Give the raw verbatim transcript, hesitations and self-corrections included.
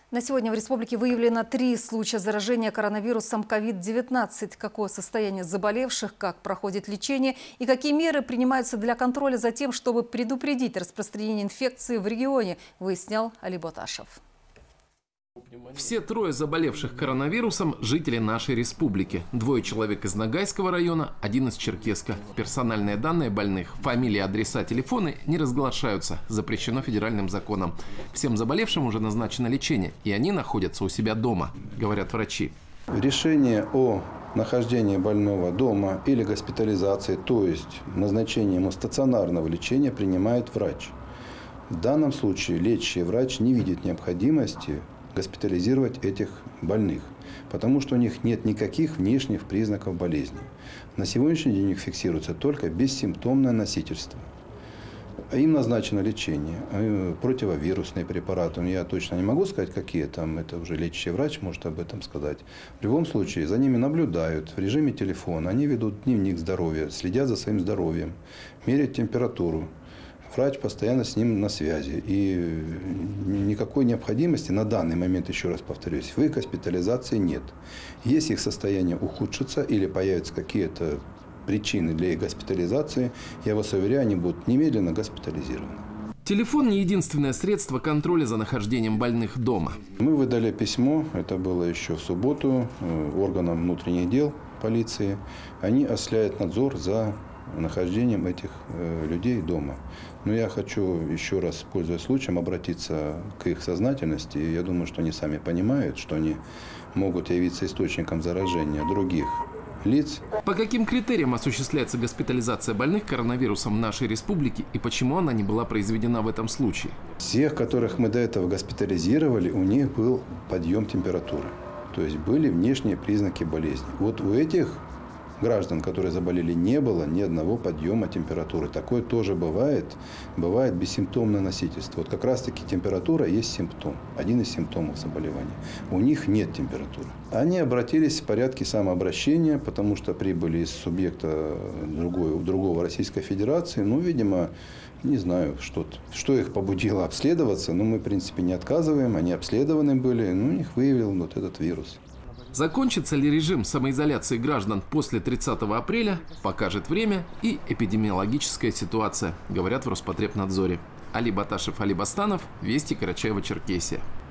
На сегодня в республике выявлено три случая заражения коронавирусом ковид девятнадцать. Какое состояние заболевших, как проходит лечение и какие меры принимаются для контроля за тем, чтобы предупредить распространение инфекции в регионе, выяснял Али Боташев. Все трое заболевших коронавирусом – жители нашей республики. Двое человек из Ногайского района, один из Черкесска. Персональные данные больных, фамилии, адреса, телефоны не разглашаются. Запрещено федеральным законом. Всем заболевшим уже назначено лечение, и они находятся у себя дома, говорят врачи. Решение о нахождении больного дома или госпитализации, то есть назначение ему стационарного лечения, принимает врач. В данном случае лечащий врач не видит необходимости госпитализировать этих больных, потому что у них нет никаких внешних признаков болезни. На сегодняшний день у них фиксируется только бессимптомное носительство. Им назначено лечение, противовирусные препараты. Я точно не могу сказать, какие там, это уже лечащий врач может об этом сказать. В любом случае, за ними наблюдают в режиме телефона, они ведут дневник здоровья, следят за своим здоровьем, меряют температуру. Врач постоянно с ним на связи. И никакой необходимости на данный момент, еще раз повторюсь, в их госпитализации нет. Если их состояние ухудшится или появятся какие-то причины для их госпитализации, я вас уверяю, они будут немедленно госпитализированы. Телефон не единственное средство контроля за нахождением больных дома. Мы выдали письмо, это было еще в субботу, органам внутренних дел полиции. Они осуществляют надзор за нахождением этих э, людей дома. Но я хочу еще раз, пользуясь случаем, обратиться к их сознательности. Я думаю, что они сами понимают, что они могут явиться источником заражения других лиц. По каким критериям осуществляется госпитализация больных коронавирусом в нашей республике и почему она не была произведена в этом случае? Всех, которых мы до этого госпитализировали, у них был подъем температуры. То есть были внешние признаки болезни. Вот у этих граждан, которые заболели, не было ни одного подъема температуры. Такое тоже бывает. Бывает бессимптомное носительство. Вот как раз-таки температура есть симптом. Один из симптомов заболевания. У них нет температуры. Они обратились в порядке самообращения, потому что прибыли из субъекта другой, другого Российской Федерации. Ну, видимо, не знаю, что, что их побудило обследоваться. Но мы, в принципе, не отказываем. Они обследованы были. Ну, у них выявил вот этот вирус. Закончится ли режим самоизоляции граждан после тридцатого апреля, покажет время и эпидемиологическая ситуация, говорят в Роспотребнадзоре. Али Боташев, Али Бастанов, Вести, Карачаево-Черкесия.